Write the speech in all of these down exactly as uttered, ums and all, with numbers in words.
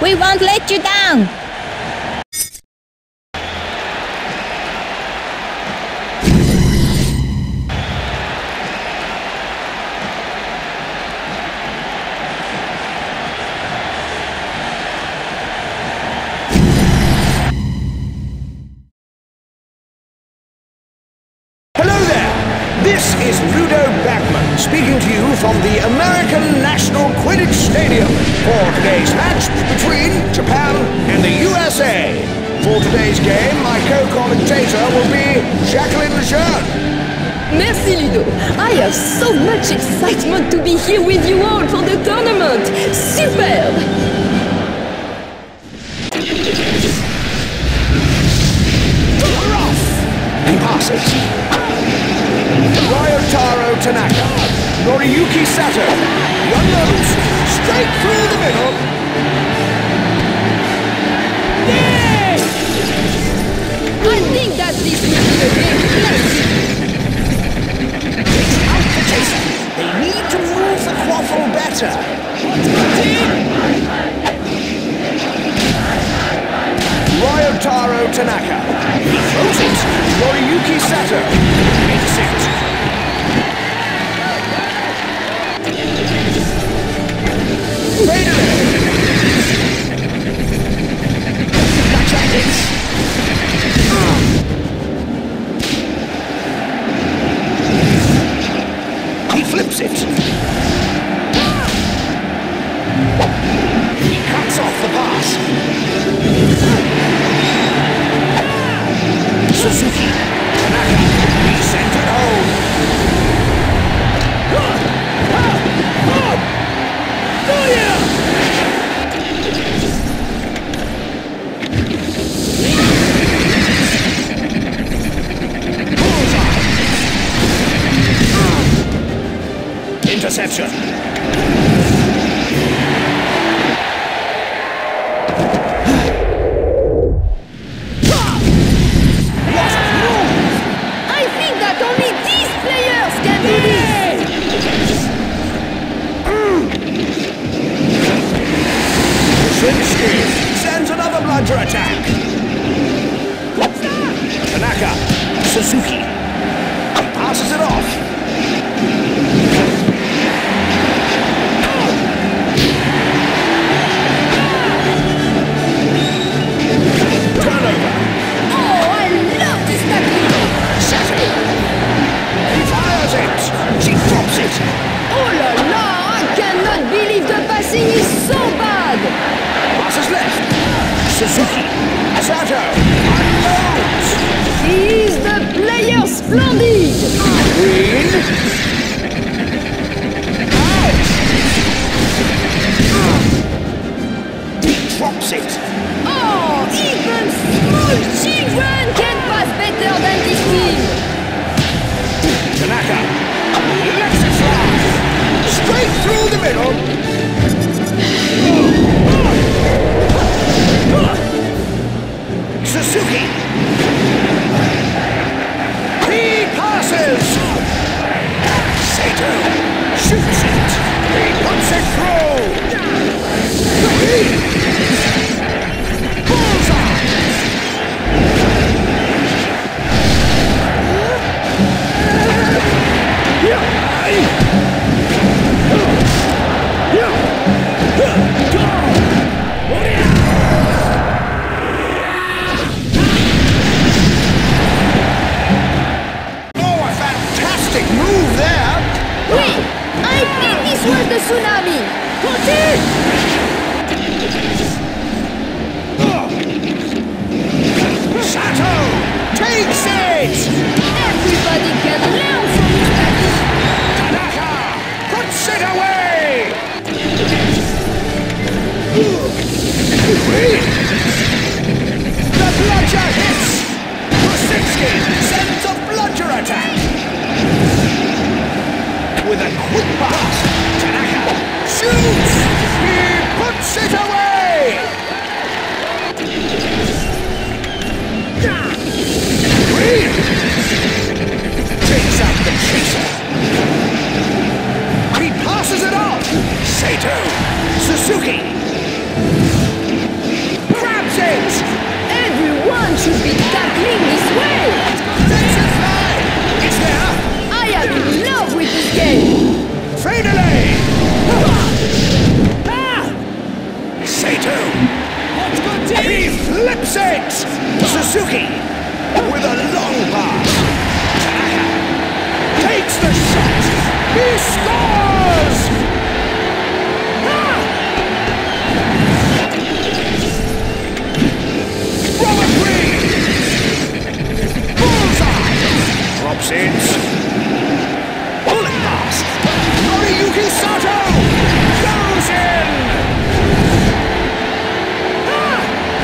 We won't let you down! This is Ludo Bagman speaking to you from the American National Quidditch Stadium for today's match between Japan and the U S A. For today's game, my co-commentator will be Jacqueline Lejeune. Merci Ludo. I have so much excitement to be here with you all for the tournament. Superb! Rough! He passes. Ryotaro Tanaka, Noriyuki Sato, the unknowns, straight through the middle. Yay! I think that this will be a game classic. It's out for Jason. They need to move the quaffle better. Ryotaro Tanaka. He throws it. Noriyuki Sato makes it. Vader! Watch out, this! He flips it. He cuts off the pass. Suzuki. Tanaka. He sent it home. Oh yeah! Interception. I think that only these players can do this! Shizuka sends another bludger attack. Tanaka, Suzuki. He passes it off. Turnover. Oh, I love this tackle! Sato. He fires it. She drops it. Oh la la! I cannot believe the passing is so bad! Passes left. Suzuki. Sato. Unloads. He is the player splendid! Green. Out. He drops it. Oh, even small children can pass better than this team! Tanaka. Lets it fly. Straight through the middle. Suzuki. He passes. Sato shoots it. He puts it through. Bullseye. Move there! Wait! I think this was the Tsunami! Put it! Sato takes it! Everybody can learn from this tactic! Tanaka puts it away! The bludger hits! Kosinski sends a bludger attack! With a quick pass, Tanaka shoots! He puts it away! Green takes out the chaser. He passes it off! Sato! Suzuki! Noriyuki Sato goes in! Ah!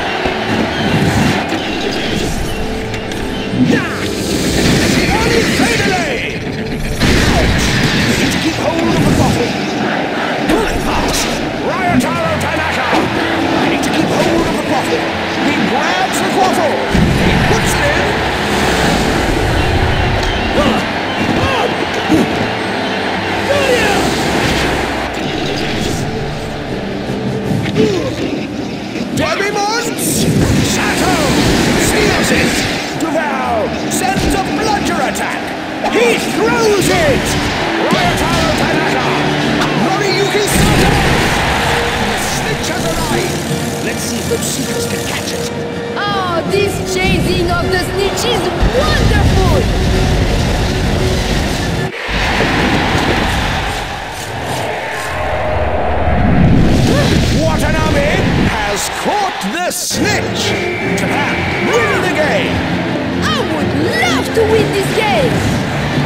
Tsunami fadeaway! Ouch! Need to keep hold of the bottle. Good pass! Ryotaro Tanaka! I need to keep hold of the bottle. He grabs the bottle. He puts it in. Davies! Sato! Steals it! Duval sends a bludger attack! He throws it! Ryotaro Tanaka! Noriyuki Sato! The snitch has arrived! Let's see if those seekers can catch it! Oh, this chasing of the snitch is wonderful! Watanabe has caught the snitch! Japan win the game! I would love to win this game!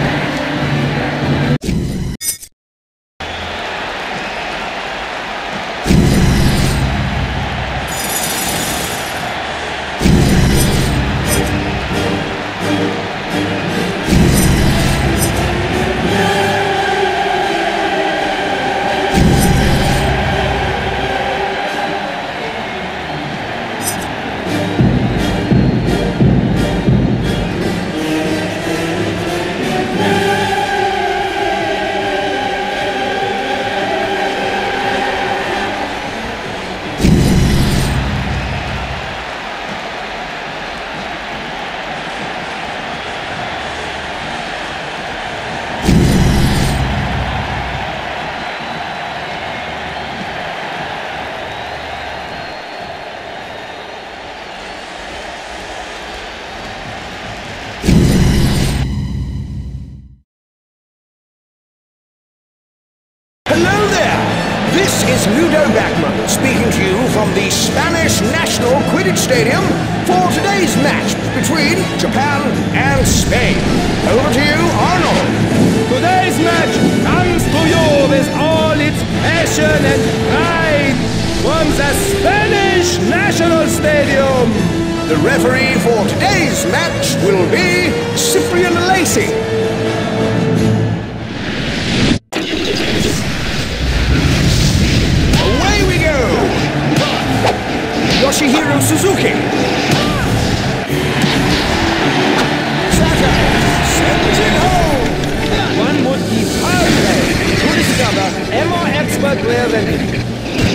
Hello there! This is Ludo Bagman speaking to you from the Spanish National Quidditch Stadium for today's match between Japan and Spain. Over to you, Arnold. Today's match comes to you with all its passion and pride from the Spanish National Stadium. The referee for today's match will be Cyprien Alesi. Yoshihiro Suzuki. Sato sends it home. One would be hard to discover a more expert player than him.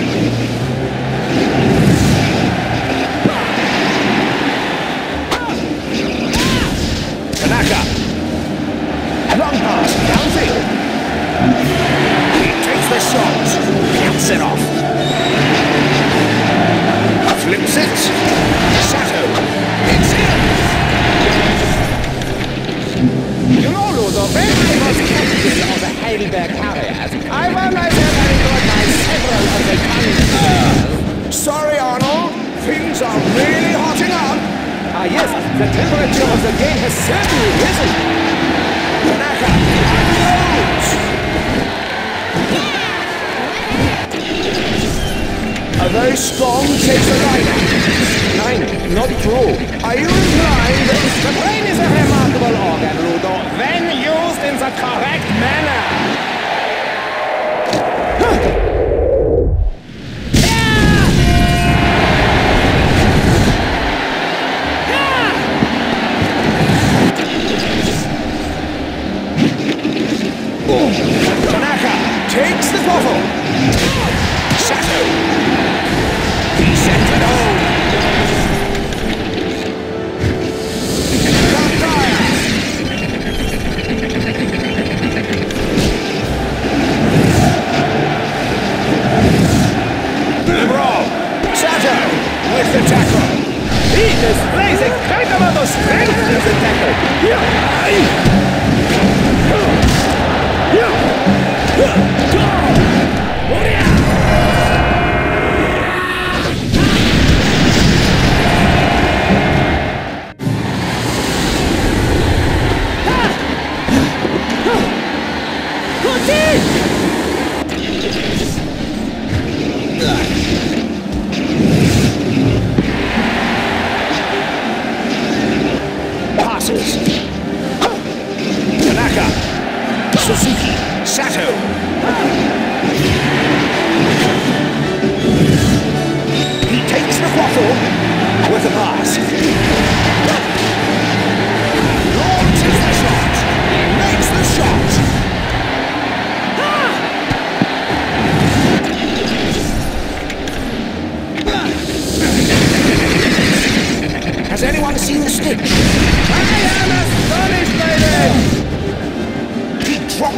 Tanaka. Long pass downfield. He takes the shot. Counts it off. Flips it. Sato. It's in. You know, Ludo, when I was captain of the Heidelberg Harriers, I found myself enjoyed by several of the commentators. Sorry, Arnold. Things are really hotting up. Ah, yes, the temperature of the game has certainly risen. Minaka unloads. A very strong chaser rider. Nine, not true. Are you implying that The brain is a remarkable organ, Ludo, when used in the correct manner. Tanaka takes the bottle. Sato. He sends it home. Sato with the tackle. He displays a great amount of strength in the tackle.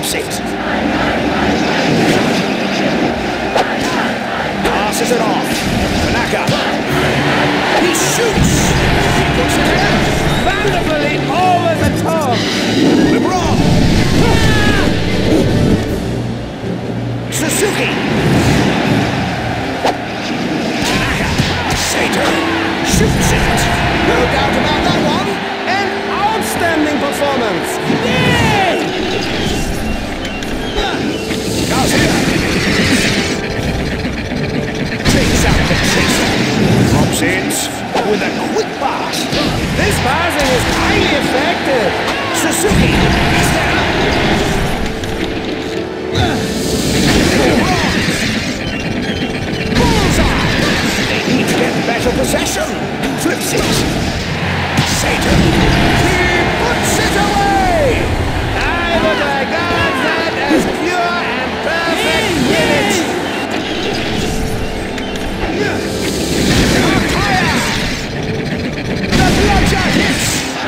flips it. Passes it off. Minaka. He shoots. He puts it in. Wonderfully over the top. LeBron. Suzuki. Tanaka. Sato. Shoots it. No doubt about that one. An outstanding performance. Yay! Garcia. Takes out the chaser. Drops it with a quick pass. This passing is highly effective. Suzuki is there. Bullseye. They need to get better possession. Flips it. Sato. He puts it away. I would regard that as pure and perfect Quidditch. The bludger hits.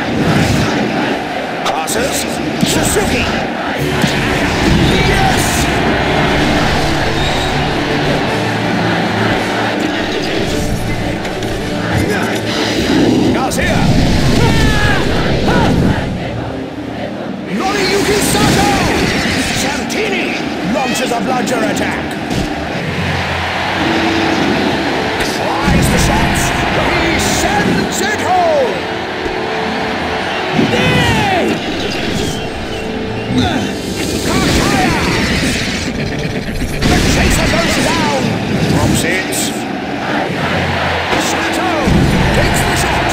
Passes. Suzuki. Yes. Garcia. Noriyuki Sato. Santini launches a bludger attack. Tries the shots. He sends it home. Kakaya. The chaser goes down. Drops it. Sato takes the shot.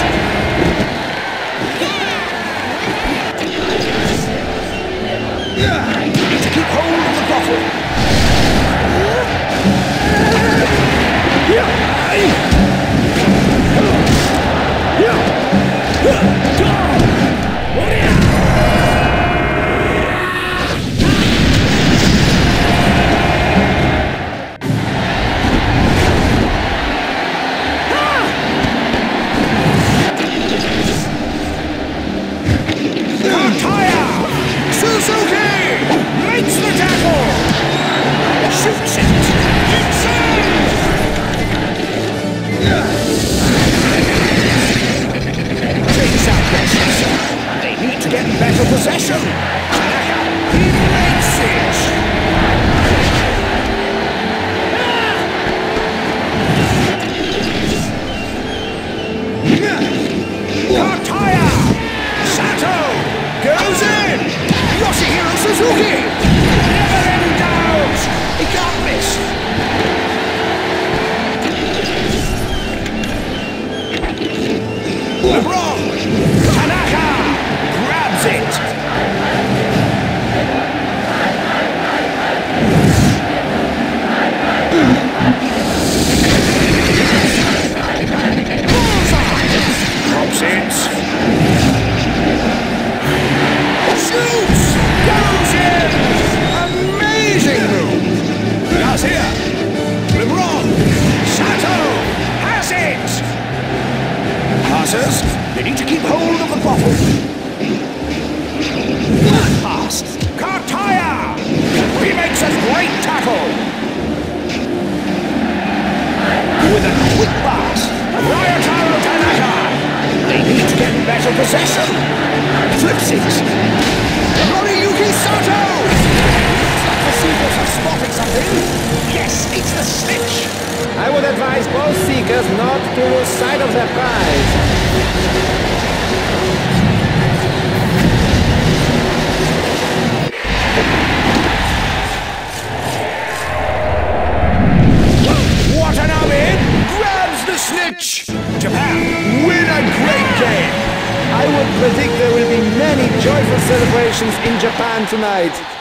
Need to keep hold of the bottle. Suzuki makes the tackle. Shoots it. It's in. Takes out the chaser. They need to get better possession. Tanaka, he makes it. Kataya. Sato goes in. Yoshihiro Suzuki! Never in doubt! He can't miss! LeBron! Tanaka! Grabs it! Bullseye! Drops it! Shoots! Goes in! Amazing move! Garcia! LeBron! Sato! Has it! Passes. They need to keep hold of the bottle. Pass. Kataya! He makes a great tackle! With a quick pass. Ryotaro Tanaka! They need to get better possession. Flips it. Noriyuki Sato! The Seekers have spotted something. Yes, it's the snitch. I would advise both seekers not to lose sight of their prize. Watanabe grabs the snitch. Japan win a great game. I would predict there will be many joyful celebrations in Japan tonight.